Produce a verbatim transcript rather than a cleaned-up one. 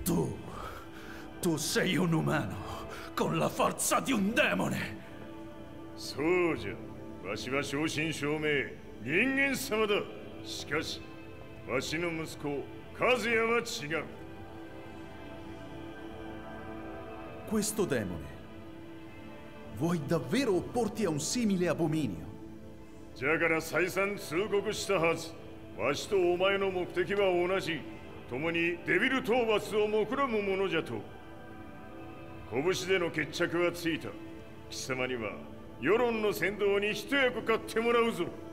Tu, tu sei un umano con la forza di un demone. そうじゃ。わしは正真正銘人間様だ。しかし、わしの息子和也は違う。 Questo demone, vuoi davvero opporti a un simile abominio? じゃから再三通告したはず。わしとお前の目的は同じ。共にデビル討伐を目論むものじゃと。拳での決着はついた。貴様には世論の先導に一役買ってもらうぞ。